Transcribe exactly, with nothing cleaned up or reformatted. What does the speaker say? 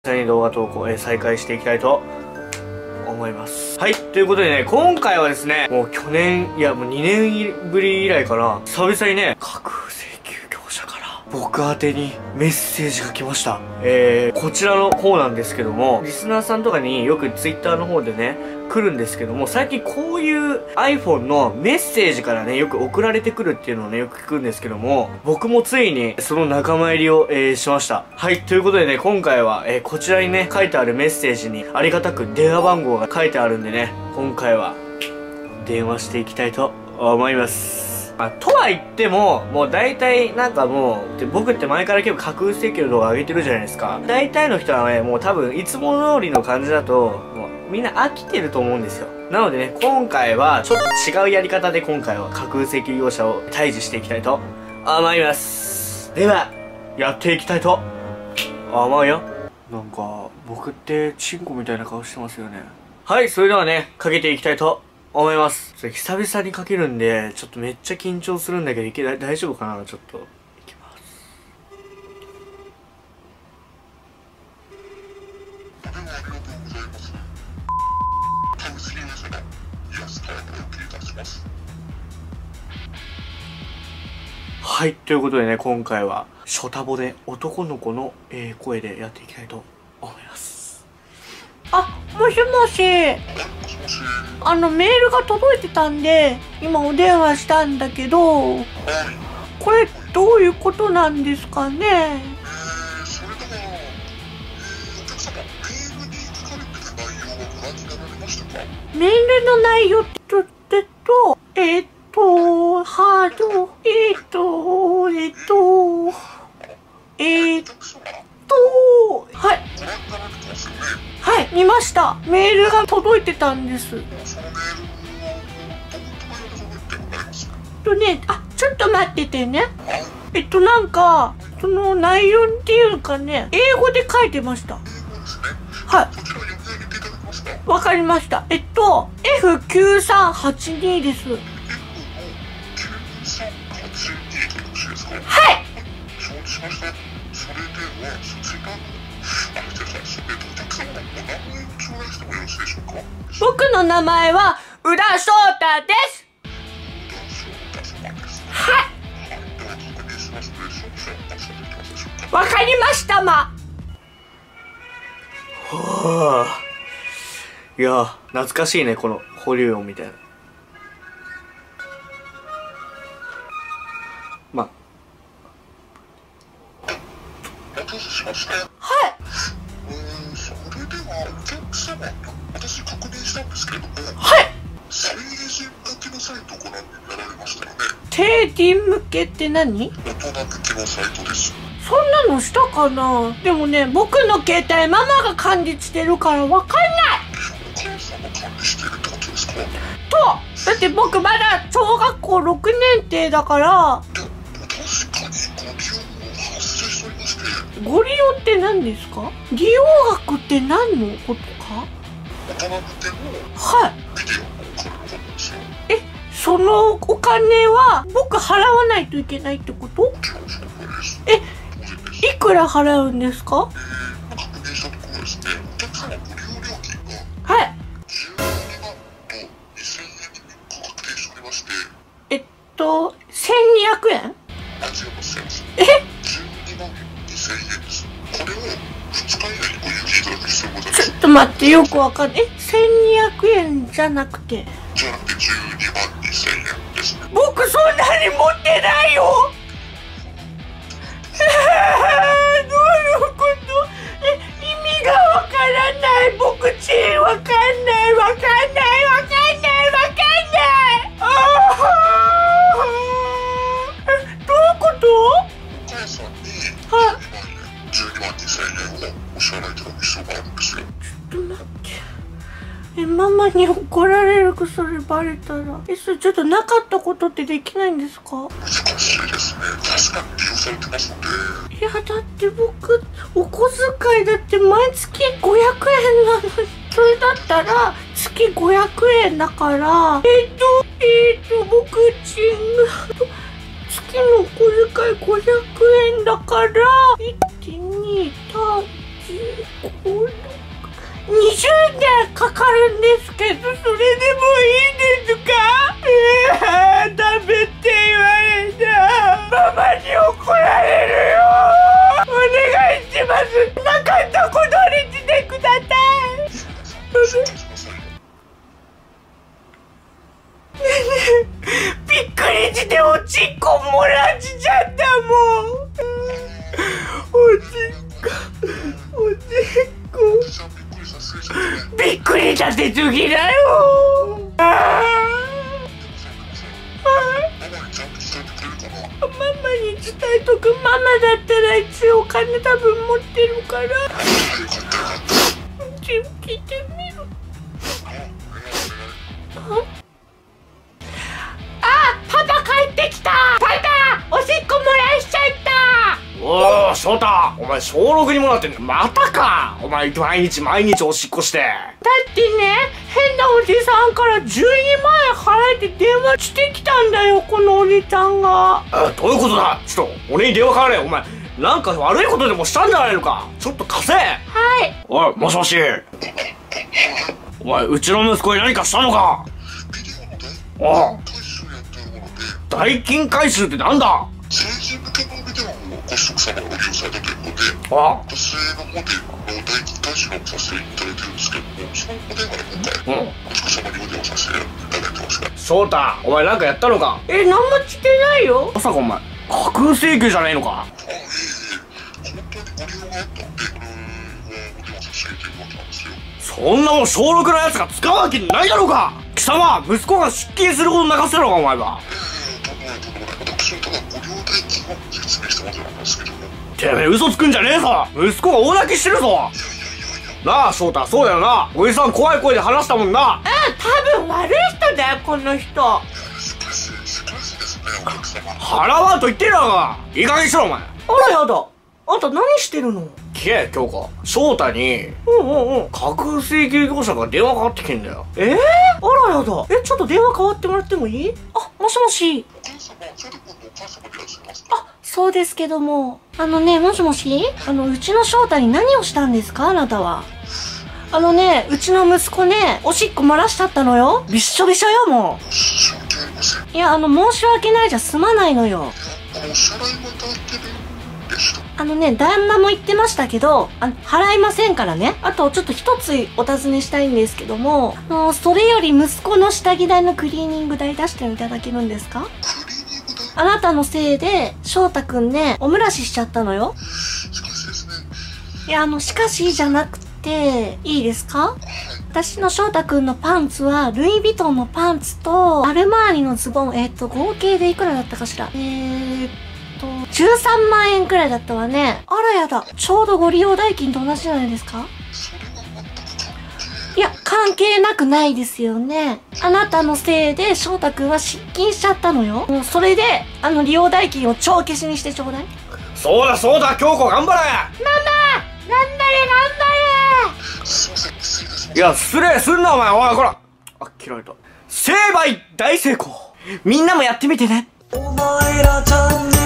実際に動画投稿、えー、再開していきたいと思います。はい。ということでね、今回はですね、もう去年、いやもうにねんぶり以来かな、久々にね、架空請求業者から僕宛てにメッセージが来ました。えー、こちらの方なんですけども、リスナーさんとかによく Twitter の方でね、来るんですけども、最近こういう iPhone のメッセージからね、よく送られてくるっていうのをね、よく聞くんですけども、僕もついにその仲間入りを、えー、しました。はい、ということでね、今回は、えー、こちらにね、書いてあるメッセージにありがたく電話番号が書いてあるんでね、今回は電話していきたいと思います。まあ、とは言っても、もう大体なんかもう、で僕って前から結構架空請求の動画上げてるじゃないですか。大体の人はね、もう多分いつも通りの感じだと、もうみんな飽きてると思うんですよ。なのでね、今回はちょっと違うやり方で今回は架空請求業者を退治していきたいと思います。では、やっていきたいと思うよ。なんか、僕ってチンコみたいな顔してますよね。はい、それではね、かけていきたいと思います。それ久々にかけるんで、ちょっとめっちゃ緊張するんだけど、いけ、大丈夫かなちょっと。いきます。はい、ということでね、今回は、ショタボで男の子の、えー、声でやっていきたいと思います。 あ、もしもし。あの、メールが届いてたんで、今お電話したんだけど、これどういうことなんですかね。 えー、それとも、えー、お客様、メールに書かれてる内容はご覧になられましたか？ メールの内容ってと、えっと、えっと、ハード、えっと、えっと、えっと、はい。 ご覧になられてますよね？ はい、見ました。メールが届いてたんです。 そのメールをどういうところでございますか？ えっとね、あ、ちょっと待っててね。 はい。 えっと、なんか、その内容っていうかね、英語で書いてました。 英語ですね。 はい。 こちら読み上げていただけますか？ わかりました。えっと、エフきゅうさんはちに です。 エフ のきゅうさんはちにでよろしいですか？ はい。 承知しました。それでは、そちらの、あ、見てください。えっと、お客様のお名前を頂戴してもよろしいでしょうか？ 僕の名前は、宇田翔太です。 宇田翔太様です。 はい。 はい。では、確認しますので、少々お待ちいただけますでしょうか？ わかりましたま。 はあ。いや、懐かしいね、この保留音みたいな。まあ。 お待たせしました。 はい。 うーん、それではお客様、私確認したんですけれども、 はい。 成人向けのサイトをご覧になられましたよね？ 定時向けって何？ 大人向けのサイトです。 そんなのしたかな。でもね、僕の携帯ママが管理してるからわかんない。 お母さんが管理しているってことですか？ と、だって僕まだ小学校ろくねん生だから。 いや、確かにご利用も発生しておりまして。 ご利用って何ですか？利用額って何のことか？ 大人向けのはい。 ビデオのお金なんですよ。 え、そのお金は僕払わないといけないってこと？ もちろんその通りです。 え、 当然です。 いくら払うんですか？ えー、確認したところですね、お客様ご利用料金がはい。 じゅうにまんとにせんえんに確定しておりまして、 えっと、せんにひゃくえん？ あ、違います、違います。 え？ じゅうにまんにせんえんです。これをふつか以内にご入金いただく必要がございまちょす。 っと待って、よくわかんない。え、せんにひゃくえんじゃなくて。 じゃなくてじゅうにまんにせんえんですね。 僕そんなに持ってないよ。えー、どういうこと？え、意味がわからない。僕ちわかんない、わかんない、わかんない、わかんない。あー、え、どういうこと？ お母さんにはいじゅうにまんえん、じゅうにまんにせんえんをお支払いいただく必要があるんですよ。 ちょっと待って。え、ママに怒られるか、それバレたら。え、それちょっとなかったことってできないんですか？ 難しいですね。確かに利用されてますので。 いや、だって僕、お小遣いだって毎月ごひゃくえんなのに。それだったら、月ごひゃくえんだから、えっと、えっと、僕ちんが、月のお小遣いごひゃくえんだから、いってんにたちにじゅうねんかかるんですけど、それでもいいですか？えー、ダメって言われた。ママに怒られるよ。お願いします。なかったことにしてください。びっくりしておちっこ漏らしちゃったもん。おちっこ、おちっこ。びっくりさせすぎだよ。あママに伝えとく。ママだったら一応お金多分持ってるから。聞いてみる。あ、パパ帰ってきた。パパ、おしっこ漏らしちゃった。 おお、翔太、お前小ろくにもなってんのまたか。お前毎日毎日おしっこして。 だってね、変なおじさんからじゅうにまんえん払えって電話してきたんだよ、このおじさんが。 あ、どういうことだ。ちょっと俺に電話かかれ。お前なんか悪いことでもしたんじゃないのか。ちょっと貸せ。 はい。 おい、もしもし。お前うちの息子に何かしたのか。ああ、代金回収ってなんだ。 成人向けのビデオをご子息様がご利用されたということで、 ああ、 私の方で代金回収をさせていただいてるんですけども、そのお電話で今回、 うん、 ご子息様にお電話させていただいてますが。 翔太、お前なんかやったのか。 え、何もしてないよ。 まさかお前架空請求じゃないのか。 あ、いえいえ、本当にご利用があったんで、これはお電話させていただいてるわけなんですよ。 そんなもん小ろくのやつが使うわけないだろうか。貴様、息子が出勤すること泣かせろか、お前は。 ええ、とんでもないとんでもない。私はただご利用代金を説明したわけなんですけども。 てめえ嘘つくんじゃねえぞ。息子が大泣きしてるぞ。 いやいやいやいや。 なあ翔太、そうだよな。おじさん怖い声で話したもんな。 うん、多分悪い人だよ、この人。 しかし、しかしですね、お客様。 払わんと言ってるのか。いい加減にしろお前。 あらやだ。あんた何してるの？ 聞け、京子。翔太に、 うんうんうん。 架空請求業者から電話かかってきてんだよ。 えー、あらやだ。え、ちょっと電話変わってもらってもいい？あ、もしもし。 お母様、それで今度お母様でいらっしゃいますか？ あ、そうですけども。あのね、もしもし？あの、うちの翔太に何をしたんですか、あなたは。あのね、うちの息子ね、おしっこ漏らしちゃったのよ。びっしょびしょよ、も申し訳ありません。 う。いや、あの、申し訳ないじゃ済まないのよ。 あの、お支払いはたってるんでした。 あのね、旦那も言ってましたけど、あの、払いませんからね。あと、ちょっと一つお尋ねしたいんですけども、あの、それより息子の下着代のクリーニング代出していただけるんですか？ クリーニング代。 あなたのせいで、翔太くんね、おむらししちゃったのよ。 しかしですね。 いや、あの、しかしじゃなくて、いいですか？ はい。 私の翔太くんのパンツは、ルイ・ヴィトンのパンツと、アルマーニのズボン、えっと、合計でいくらだったかしら。えーっと、じゅうさんまんえんくらいだったわね。あらやだ。ちょうどご利用代金と同じじゃないですか？ それは全く関係。 いや、関係なくないですよね。あなたのせいで翔太くんは失禁しちゃったのよ。もうそれで、あの利用代金を帳消しにしてちょうだい。 そうだそうだ、京子頑張れ。 ママ頑張れ頑張れ。 すいません、失礼いたします。 いや、失礼すんなお前。おい、こら。あ、切られた。成敗大成功。みんなもやってみてね。 お前らチャンネル